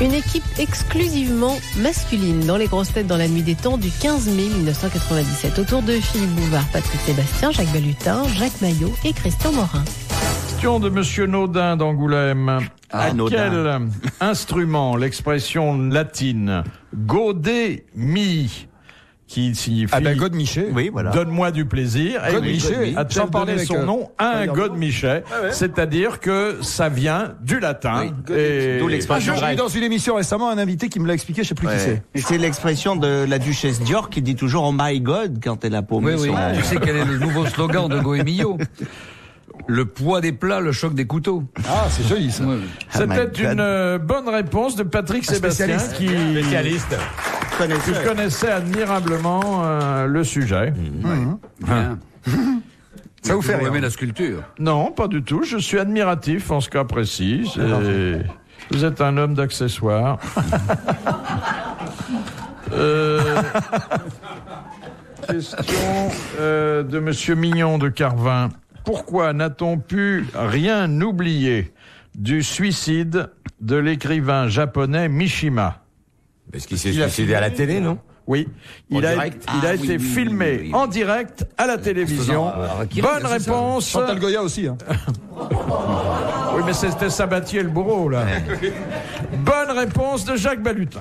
Une équipe exclusivement masculine dans les grosses têtes dans la nuit des temps du 15 mai 1997. Autour de Philippe Bouvard, Patrick Sébastien, Jacques Balutin, Jacques Maillot et Christian Morin. Question de Monsieur Naudin d'Angoulême. À Naudin. quel instrument l'expression latine gauder mi, qui signifie Godemichet. Oui, voilà. donne-moi du plaisir, Godemichet, a-t-elle donné son nom à un Godemichet, c'est-à-dire que ça vient du latin. Et D'où l'expression J'ai eu grecque. dans une émission récemment un invité qui me l'a expliqué, je sais plus qui c'est. Et c'est l'expression de la duchesse Dior qui dit toujours « Oh my God » quand elle a paumé son... Tu sais quel est le nouveau slogan de Goemillo? Le poids des plats, le choc des couteaux. Ah, c'est joli ça. C'était une bonne réponse de Patrick Sébastien qui connaissait admirablement le sujet. Bien. Ça vous fait Vous rire? aimez la sculpture? Non, pas du tout. Je suis admiratif en ce cas précis. Vous êtes un homme d'accessoires. Question de Monsieur Mignon de Carvin. Pourquoi n'a-t-on pu rien oublier du suicide de l'écrivain japonais Mishima? Parce qu'il s'est suicidé à la télé, non? Oui, il a été filmé en direct à la télévision. Bonne réponse. Chantal Goya aussi. Hein. Oui, mais c'était Sabatier le bourreau, là. Bonne réponse de Jacques Balutin.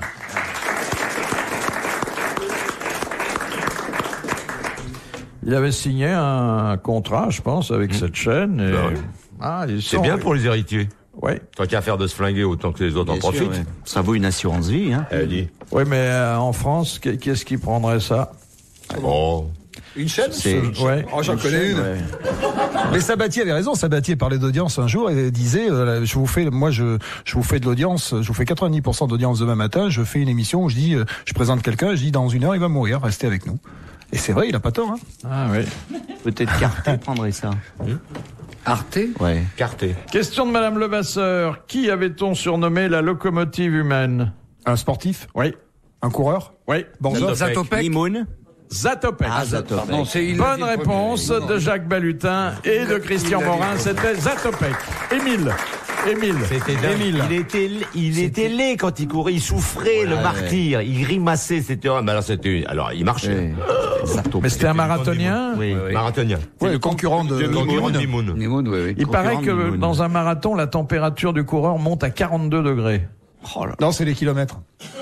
Il avait signé un contrat, je pense, avec cette chaîne. Et... C'est bien pour les héritiers. Oui. Tant qu'à faire de se flinguer, autant que les autres en profitent. Ouais. Ça vaut une assurance vie. Hein. Elle dit. Oui, mais en France, qu'est-ce qui prendrait ça? Oh. Une chaîne Ouais. Oh, j'en connais une. Ouais. Mais Sabatier avait raison. Sabatier parlait d'audience un jour et disait je vous fais de l'audience, je vous fais 90% d'audience demain matin. Je fais une émission où je dis, je présente quelqu'un, je dis dans 1 heure il va mourir, restez avec nous. Et c'est vrai, il a pas tort. Hein. Ah oui. Peut-être qu'Arte prendrait ça. Arte? Ouais. Carté. Question de Madame Levasseur. Qui avait-on surnommé la locomotive humaine? Un sportif, Oui. un coureur, Oui. Borza. Zatopek? Limoun. Zatopek. Ah, Zatopek. Non, c'est Bonne réponse de Jacques Balutin et de Christian Morin. C'était Zatopek. Émile. Émile. Il était laid quand il courait, il souffrait, le martyr, il grimaçait, c'était alors il marchait. Mais c'était un marathonien. Oui. Marathonien. Ouais, le concurrent de Mimoun. Nimoun, oui. Il paraît que Mimoun. dans un marathon, la température du coureur monte à 42 degrés. Non, c'est les kilomètres.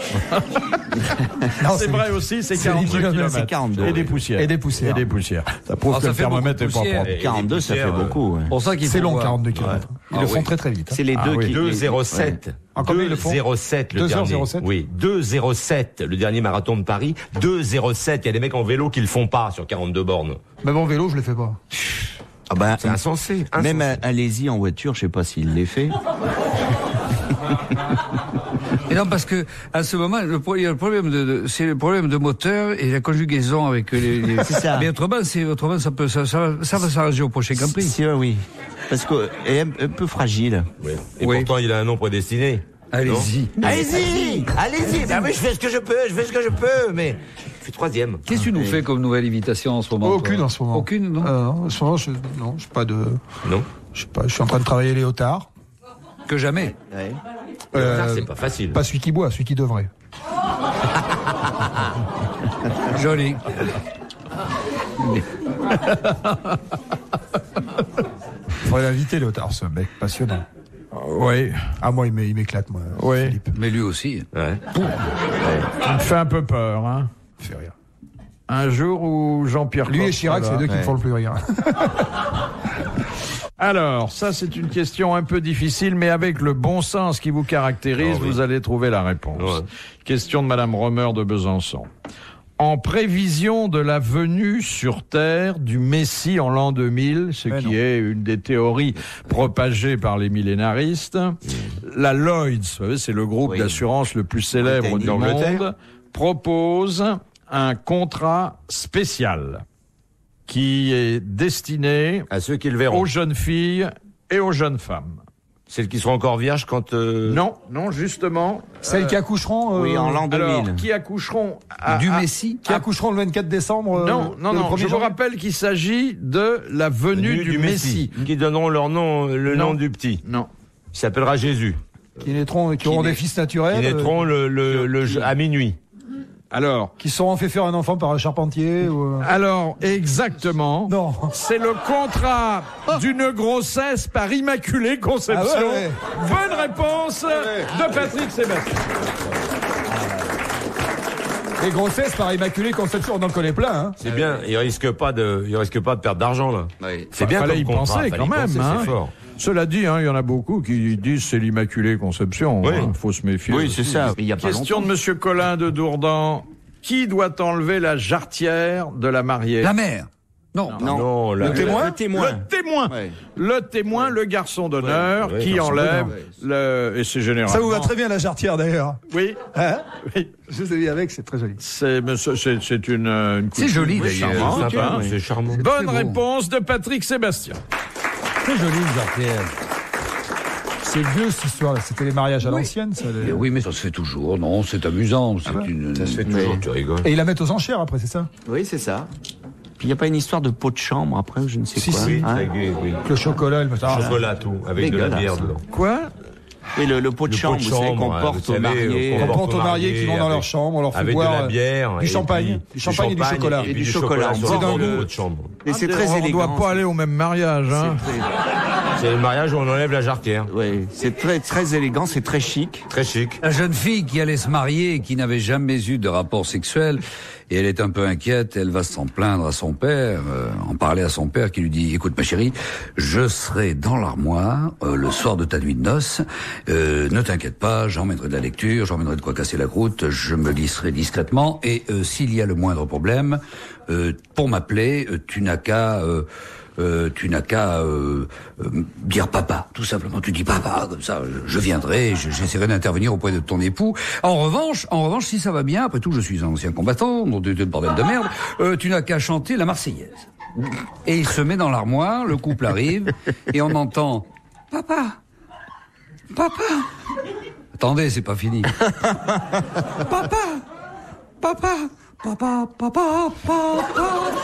Non, C'est vrai aussi, c'est c'est 42 les kilomètres, kilomètres. c'est 42, Et des oui. poussières. Et des poussières. Et des poussières. Ça prouve Ah, que ça le fait thermomètre est beaucoup pas de propre. poussière. 42, ça fait beaucoup. Ouais. Pour ça qu'il C'est faut long, voir. 42 kilomètres. Ils le font très très vite. Hein. C'est les deux qui... 2,07. En combien ils le font 2,07 le 2 heures dernier. 07? Oui, 2,07 le dernier marathon de Paris. 2,07. Il y a des mecs en vélo qui le font pas sur 42 bornes. Mais bon, vélo, je le fais pas. Ah bah, C'est insensé. même allez-y en voiture, je sais pas s'il l'est fait. Et non, parce que à ce moment, il y a le problème c'est le problème de moteur et la conjugaison avec les... C'est ça. Mais autrement, ça va s'arranger au prochain Grand Prix. Si, oui. Parce que est un peu fragile. Oui. Et Oui. pourtant, il a un nom prédestiné. Allez-y. Allez-y. Ben oui, je fais ce que je peux, mais je suis 3e. Qu'est-ce que tu nous fais comme nouvelle invitation en ce moment? Aucune toi en ce moment. Aucune, non? Non, en ce moment, je suis pas de. Non. Je sais pas. Je suis en train de travailler Léotard. Que jamais. Ouais. Ça, c'est pas facile. Pas celui qui boit, celui qui devrait. Joli. Faudrait l'inviter Léotard, ce mec passionnant. Oui. Ah moi, il m'éclate, moi. Oui. Philippe. Mais lui aussi. Ouais. Il me fait un peu peur, hein. Il fait rire. Un jour où Jean-Pierre Lui Coff et Chirac, sera c'est là. deux qui me font le plus rire. Alors, ça c'est une question un peu difficile, mais avec le bon sens qui vous caractérise, Oh oui. vous allez trouver la réponse. Ouais. Question de Madame Romer de Besançon. En prévision de la venue sur Terre du Messie en l'an 2000, ce Mais qui non. est une des théories propagées par les millénaristes, la Lloyds, vous savez, c'est le groupe Oui. d'assurance le plus célèbre du D'Angleterre. monde, propose un contrat spécial qui est destiné À ceux qui le verront. aux jeunes filles et aux jeunes femmes. Celles qui seront encore vierges quand... Non, justement. Celles qui accoucheront. Oui, en l'an 2000. Alors, qui accoucheront Du Messie? Qui accoucheront le 24 décembre. Non, le 1er je vous janvier. rappelle qu'il s'agit de la venue du Messie. Qui donneront leur nom, le Non. nom du petit. Non. Il s'appellera Jésus. qui auront des fils naturels. Qui naîtront à minuit. Alors, Qui seront fait faire un enfant par un charpentier ou... Alors, exactement. Non. C'est le contrat d'une grossesse par Immaculée Conception. Ah ouais. Bonne réponse de Patrick Sébastien. Les grossesses par Immaculée Conception, on en connaît plein. Hein. C'est bien. Il risque pas de perdre d'argent là. Oui. C'est bien. Fallait y comme contrat, penser fallait quand y même. penser, Hein. C'est fort. Cela dit, il y en a beaucoup qui disent c'est l'Immaculée Conception. Oui. Faut se méfier. Oui, c'est ça. Il y a pas Question longtemps. de Monsieur Colin de Dourdan. Qui doit enlever la jarretière de la mariée? La mère. Non. Non, Le témoin. Le témoin. Le témoin. Ouais. Le témoin, le garçon d'honneur, Ouais, qui garçon enlève d'honneur. et c'est généralement. Ça vous va très bien la jarretière d'ailleurs. Oui. Hein Oui. Je vous ai vu avec, c'est très joli. C'est une coutume C'est joli, d'ailleurs. charmante, Sympa, hein. c'est charmant. Bonne très beau. réponse de Patrick Sébastien. Très joli, une jarretière. C'est vieux cette histoire, c'était les mariages à l'ancienne. Ça, les- Oui, mais ça se fait toujours. Non, c'est amusant. C'est une. Ça se fait toujours, tu rigoles. Et ils la mettent aux enchères après, c'est ça? Oui, c'est ça. Puis il n'y a pas une histoire de pot de chambre après, ou je ne sais Si, quoi. si. Hein Oui. Le chocolat, le Chocolat, tout, avec de la bière Dégueulasse. dedans. Quoi? Oui, le pot de chambre, vous savez, qu'on hein, porte vous aux savez, mariés. On porte aux mariés qui vont dans avec- leur chambre, on leur fait avec boire de la bière, du et champagne, puis du champagne et du chocolat. et Et du du chocolat chocolat. sur C'est le d'un pot goût. de chambre. Et c'est très On ne élégant. doit pas aller au même mariage. Hein. C'est le mariage où on enlève la jarretière. Oui, c'est très élégant, c'est très chic. Très chic. La jeune fille qui allait se marier et qui n'avait jamais eu de rapport sexuel, et elle est un peu inquiète, elle va s'en plaindre à son père, en parler à son père qui lui dit: écoute ma chérie, je serai dans l'armoire le soir de ta nuit de noces, ne t'inquiète pas, j'emmènerai de la lecture, j'emmènerai de quoi casser la croûte, je me glisserai discrètement, et s'il y a le moindre problème, pour m'appeler, tu n'as qu'à dire papa, tout simplement. Tu dis papa, comme ça, je viendrai, j'essaierai d'intervenir auprès de ton époux. En revanche, si ça va bien, après tout, je suis un ancien combattant, nom de bordel de merde, tu n'as qu'à chanter la Marseillaise. Et il se met dans l'armoire, le couple arrive, et on entend papa, papa. Attendez, c'est pas fini. Papa, papa. Papa, papa, papa,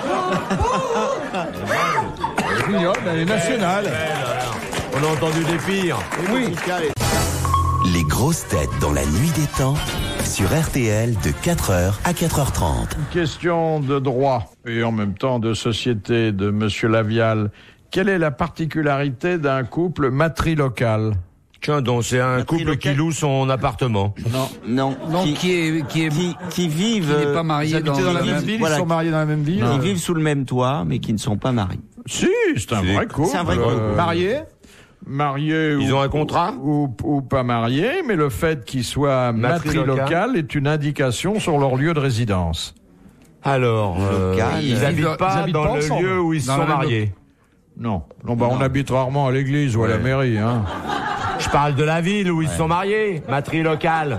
papa. C'est mignonne, elle est nationale. On a entendu des pires. Oui. Les grosses têtes dans la nuit des temps sur RTL de 4h à 4h30. Une question de droit et en même temps de société de Monsieur Lavial. Quelle est la particularité d'un couple matrilocal? Tiens, donc c'est un couple qui loue son appartement. Non. Qui vivent. Qui n'est pas marié Ils habitaient dans la vivent- même ville, voilà. ils sont mariés dans la même ville. Ils vivent sous le même toit, mais qui ne sont pas mariés. Si, c'est un vrai couple. C'est un vrai couple. Mariés. Mariés Ils ou, ont un contrat ou pas mariés, mais le fait qu'ils soient Matrilocal. matrilocal est une indication sur leur lieu de résidence. Alors, Local. ils n'habitent pas habitent dans pas le ensemble. lieu où ils Dans sont la même mariés. Non, on habite rarement à l'église ou à la Ouais. mairie. Hein. Je parle de la ville où ils sont mariés, matrilocale.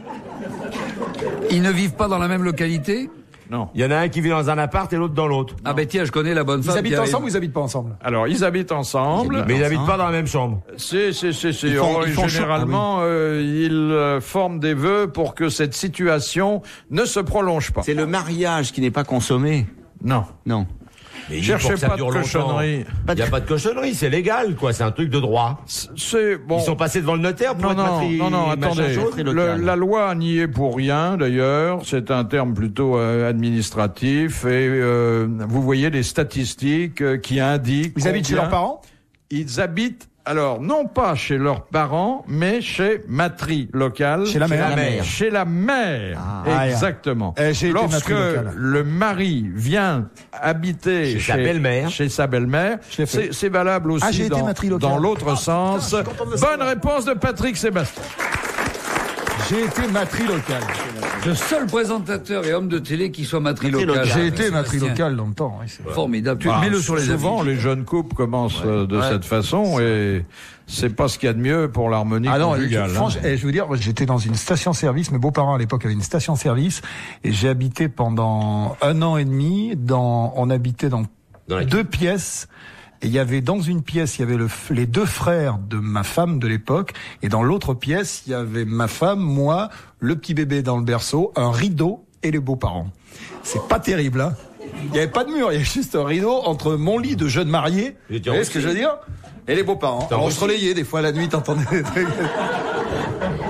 Ils ne vivent pas dans la même localité? Non. Il y en a un qui vit dans un appart et l'autre dans l'autre. Ah ben tiens, je connais la bonne Ils femme. habitent qui arrive. ensemble ou ils habitent pas ensemble? Alors, ils habitent ensemble. Mais ils n'habitent pas dans la même chambre. C'est. ils font Généralement, ils forment des vœux pour que cette situation ne se prolonge pas. C'est le mariage qui n'est pas consommé. Non. Non. Mais Cherchez pour que ça pas de dure longtemps. cochonnerie. Il n'y a pas de cochonnerie, c'est légal, quoi. C'est un truc de droit. C'est bon. Ils sont passés devant le notaire pour Non, attendez. La loi n'y est pour rien, d'ailleurs. C'est un terme plutôt administratif. Et vous voyez les statistiques qui indiquent... Ils habitent chez leurs parents? Ils habitent, alors, non pas chez leurs parents, mais chez matrilocal. Chez la mère. Chez la mère. Ah, Exactement. j'ai été Lorsque matrilocal. le mari vient habiter Chez sa belle-mère. chez sa belle-mère, Je l'ai fait. c'est valable aussi j'ai été matrilocal. dans l'autre sens. je suis content de le Bonne savoir. réponse de Patrick Sébastien. J'ai été matrilocal. Le seul présentateur et homme de télé qui soit matrilocal. Matrilocal. J'ai été Sébastien. matrilocal dans le temps. Oui, c'est vrai. Formidable. Tu Bah, mets-le sur les souvent, avis. les jeunes couples commencent de cette façon et c'est pas ce qu'il y a de mieux pour l'harmonie Ah non, conjugale. franchement, je vais vous dire, j'étais dans une station-service. Mes beaux-parents à l'époque avaient une station-service et j'ai habité pendant 1 an et demi. On habitait dans Dans la- 2 pièces. Et il y avait dans une pièce, il y avait les 2 frères de ma femme de l'époque, et dans l'autre pièce, il y avait ma femme, moi, le petit bébé dans le berceau, un rideau et les beaux-parents. C'est pas terrible, hein. Il n'y avait pas de mur, il y avait juste un rideau entre mon lit de jeune marié, Et vous voyez ce que je veux dire, et les beaux-parents. Alors on se relayait des fois la nuit, t'entendais des trucs.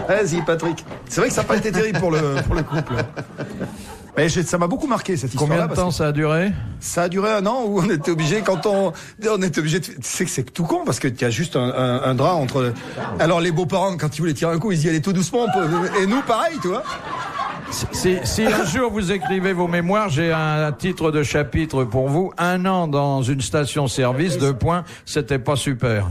Vas-y, Patrick. C'est vrai que ça n'a pas été terrible pour le couple. Mais ça m'a beaucoup marqué cette histoire-là. Combien de temps ça a duré? Ça a duré 1 an où on était obligé, tu sais que c'est tout con parce que tu as juste un drap entre. Alors les beaux-parents, quand ils voulaient tirer un coup, ils disaient allez tout doucement. Et nous, pareil, tu vois. Si un jour vous écrivez vos mémoires, j'ai un titre de chapitre pour vous. 1 an dans une station-service, 2 points, c'était pas super.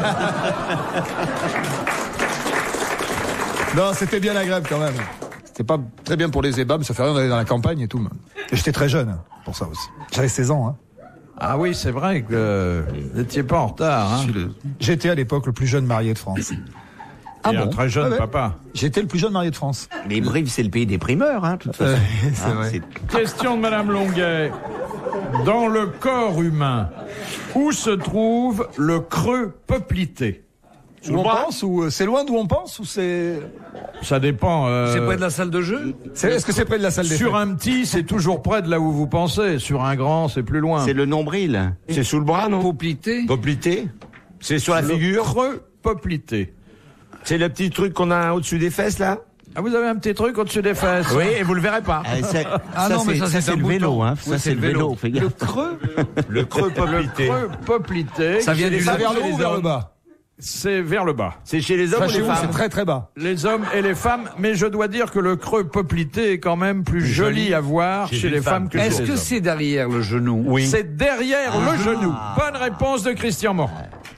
Non, c'était bien agréable quand même. C'était pas très bien pour les ébats, mais ça fait rien d'aller dans la campagne et tout. Et j'étais très jeune pour ça aussi. J'avais 16 ans. Hein. Ah oui, c'est vrai que vous n'étiez pas en retard. Hein. J'étais à l'époque le plus jeune marié de France. Ah bon? Un très jeune papa. J'étais le plus jeune marié de France. Mais Brive, c'est le pays des primeurs, hein, de toute façon. C'est vrai. Question de Madame Longuet. Dans le corps humain, où se trouve le creux poplité? Où on pense, ou c'est loin d'où on pense, ou c'est... Ça dépend. C'est près de la salle de jeu? Est-ce que c'est près de la salle des fêtes? Sur un petit, c'est toujours près de là où vous pensez. Sur un grand, c'est plus loin. C'est le nombril. C'est sous le bras, non? Poplité? Poplité. C'est sur la figure. Creux poplité. C'est le petit truc qu'on a au-dessus des fesses, là? Ah, vous avez un petit truc au-dessus des fesses? Oui, et vous le verrez pas. Ça, c'est le vélo, hein. Ça, c'est le vélo. Le creux? Le creux poplité. Le creux poplité. Ça vient du vers le haut ou vers le bas? C'est vers le bas. C'est chez les hommes ou les femmes? C'est très très bas. Les hommes et les femmes, mais je dois dire que le creux poplité est quand même plus joli à voir chez les femmes que chez les hommes. Est-ce que c'est derrière le genou? Oui. C'est derrière le genou. Bonne réponse de Christian Morin.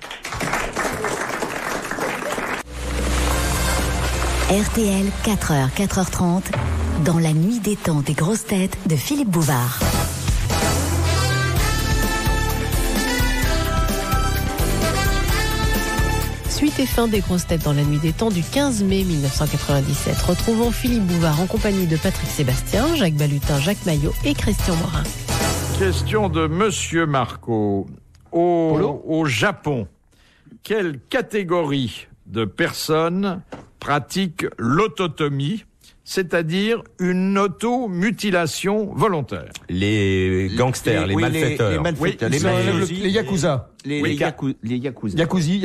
RTL, 4h, 4h30, dans la nuit des temps des grosses têtes de Philippe Bouvard. Suite et fin des grosses têtes dans la nuit des temps du 15 mai 1997. Retrouvons Philippe Bouvard en compagnie de Patrick Sébastien, Jacques Balutin, Jacques Maillot et Christian Morin. Question de Monsieur Marco. Au Japon, quelle catégorie de personnes pratique l'autotomie, c'est-à-dire une automutilation volontaire? Les gangsters, les malfaiteurs. Les malfaiteurs. Les yakuza. Les yakuza. Yakuza.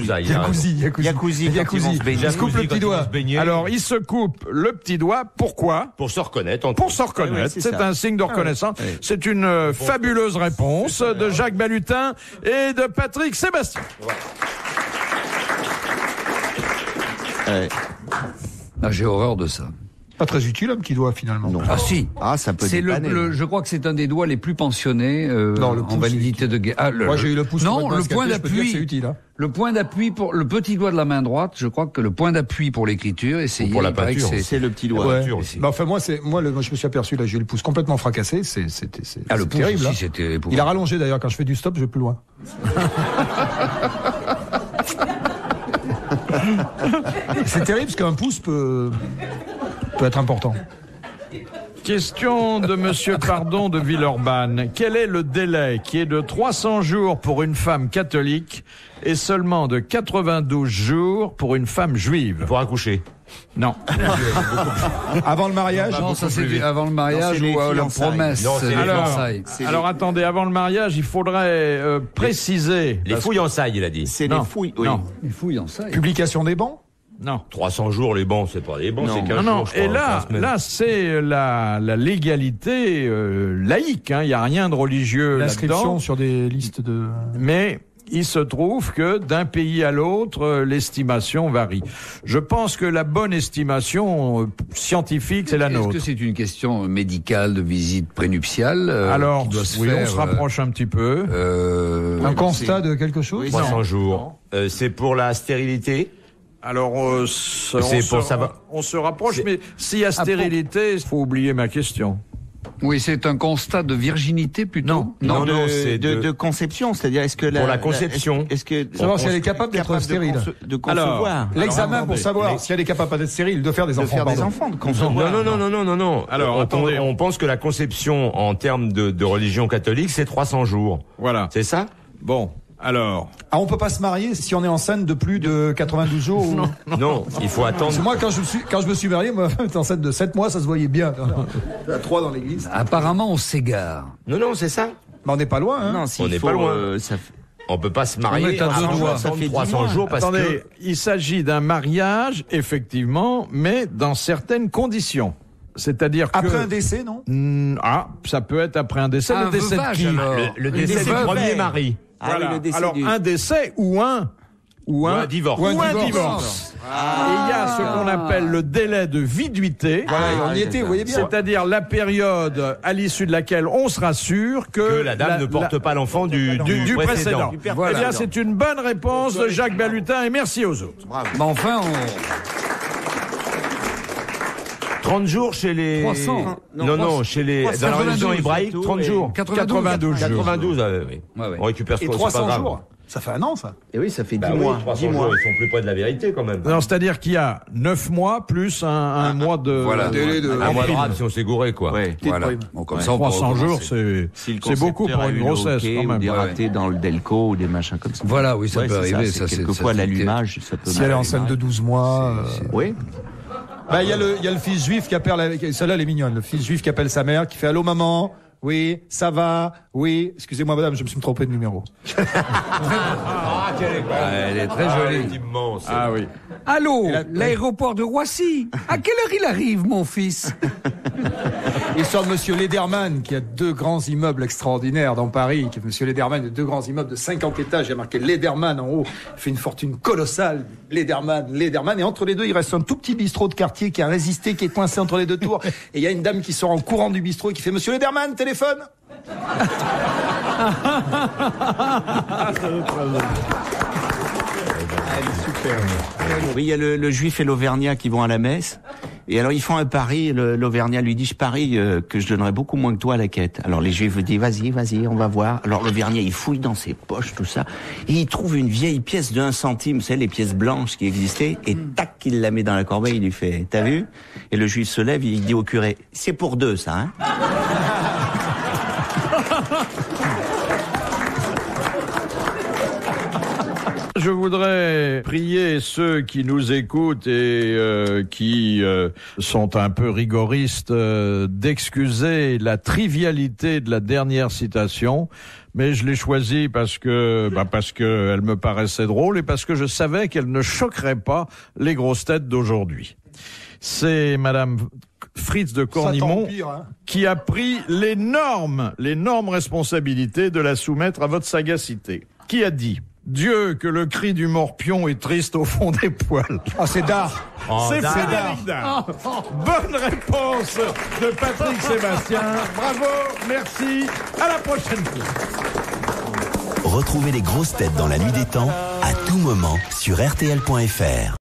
Ils se coupent le petit doigt. Alors, ils se coupent le petit doigt. Pourquoi? Pour se reconnaître. Pour se reconnaître. C'est un signe de reconnaissance. C'est une fabuleuse réponse de Jacques Balutin et de Patrick Sébastien. Ah, j'ai horreur de ça. Pas très utile un petit doigt finalement. Non. Ah si. Ah, ça peut c'est dépanner. je crois que c'est un des doigts les plus pensionnés en validité de guerre. Ah, moi j'ai eu le pouce. Non, le point d'appui. C'est utile. Hein. Le point d'appui pour le petit doigt de la main droite. Je crois que le point d'appui pour l'écriture et pour la peinture, c'est le petit doigt. Ouais. Bah, enfin moi je me suis aperçu là, j'ai eu le pouce complètement fracassé. C'est le pouce terrible. Aussi, c'était il a rallongé d'ailleurs quand je fais du stop, je vais plus loin. C'est terrible parce qu'un pouce peut être important. Question de Monsieur Pardon de Villeurbanne. Quel est le délai qui est de 300 jours pour une femme catholique et seulement de 92 jours pour une femme juive? Pour accoucher. Non. Avant le mariage? Non, ça c'est avant le mariage ou la promesse. Non, alors attendez, avant le mariage, il faudrait préciser. Les fouilles-en-sailles, il a dit. C'est les fouilles. Oui. Non. Les fouilles-en-sailles. Publication des bans? Non. 300 jours, les bans, c'est pas les bans, c'est 15 jours. Et là, c'est la légalité laïque. Il n'y a rien de religieux là-dedans. L'inscription sur des listes de... Mais il se trouve que d'un pays à l'autre, l'estimation varie. Je pense que la bonne estimation scientifique, c'est la nôtre. Est-ce que c'est une question médicale de visite prénuptiale? Alors, qui doit se oui, faire, on se rapproche un petit peu. Un constat de quelque chose? 300 jours. C'est pour la stérilité? Alors, on se rapproche, mais s'il y a stérilité, il faut oublier ma question. Oui, c'est un constat de virginité plutôt. Non, c'est de conception, c'est-à-dire est-ce que pour la conception, est-ce que savoir si elle est capable d'être stérile, de concevoir. L'examen pour savoir si elle est capable d'être stérile, de faire des enfants, de concevoir. Non. Alors, attendez, on pense que la conception en termes de religion catholique, c'est 300 jours. Voilà. C'est ça? Bon. Alors. Ah, on peut pas se marier si on est enceinte de plus de 92 jours ou... Non, il faut attendre. Moi, quand je me suis marié, moi, j'étais enceinte de 7 mois, ça se voyait bien. À 3 dans l'église. Apparemment, on s'égare. Non, c'est ça. Mais on n'est pas loin, hein. Non, on n'est pas loin. On peut pas se marier. On est à deux doigts. Ça fait 300 jours parce Attendez, il s'agit d'un mariage, effectivement, mais dans certaines conditions. C'est-à-dire que... Après un décès, non? Ça peut être après un décès. Un le décès de veuvage, qui? alors. le décès du premier mari. Voilà. le décès Alors, un décès ou un divorce. Ou un divorce. Et il y a ce qu'on appelle le délai de viduité. Voilà, on y était, vous voyez bien. C'est-à-dire la période à l'issue de laquelle on sera sûr que la dame ne porte pas l'enfant du précédent. Voilà. Eh bien, c'est une bonne réponse de Jacques Balutin et merci aux autres. Mais enfin, 30 jours chez les... 300. Non, chez les... Dans la religion hébraïque, 30 jours. 92 jours. 92, oui. Ouais. On récupère ce Et qu'on 300 jours. Ça fait un an, ça. Et oui, ça fait 10 10 mois. 300 jours, ils sont plus près de la vérité quand même. Non, c'est-à-dire qu'il y a 9 mois plus un mois de... Voilà. Un mois de rab si on s'est gouré, quoi. Ouais. voilà. Bon, comme ça, on peut 300 jours, recommencer. c'est beaucoup pour une grossesse, quand Ou même. des ratés dans le Delco ou des machins comme ça. Voilà, oui, ça Ouais, peut c'est arriver. ça, Ça, quelquefois, l'allumage, ça peut... Si elle est enceinte de 12 mois. Oui. Il y a le fils juif qui appelle, celle-là elle est mignonne, le fils juif qui appelle sa mère, qui fait allô maman, oui, ça va, oui, excusez-moi madame, je me suis trompé de numéro. Elle est très jolie. Elle est immense. Ah oui. Allô, l'aéroport de Roissy. À quelle heure il arrive, mon fils? Et sur monsieur Lederman, qui a 2 grands immeubles extraordinaires dans Paris, qui monsieur Lederman a 2 grands immeubles de 50 étages, il y a marqué Lederman en haut, il fait une fortune colossale, Lederman, et entre les deux, il reste un tout petit bistrot de quartier qui a résisté, qui est coincé entre les 2 tours, et il y a une dame qui sort en courant du bistrot et qui fait monsieur Lederman, téléphone. Oui, il y a le juif et l'auvergnat qui vont à la messe. Et alors, ils font un pari. L'auvergnat lui dit, je parie que je donnerai beaucoup moins que toi à la quête. Alors, les juifs disent, vas-y, on va voir. Alors, l'auvergnat, il fouille dans ses poches, tout ça. Et il trouve une vieille pièce de 1 centime, vous savez, les pièces blanches qui existaient. Et tac, il la met dans la corbeille, il lui fait, t'as vu? Et le juif se lève, il dit au curé, c'est pour 2, ça, hein? Je voudrais prier ceux qui nous écoutent et qui sont un peu rigoristes d'excuser la trivialité de la dernière citation, mais je l'ai choisie parce que elle me paraissait drôle et parce que je savais qu'elle ne choquerait pas les grosses têtes d'aujourd'hui. C'est Madame Fritz de Cornimont qui a pris l'énorme responsabilité de la soumettre à votre sagacité. Qui a dit: Dieu, que le cri du morpion est triste au fond des poils. Ah, c'est d'art. C'est Frédéric Dard. Bonne réponse de Patrick Sébastien. Bravo, merci. À la prochaine fois. Retrouvez les grosses têtes dans la nuit des temps à tout moment sur RTL.fr.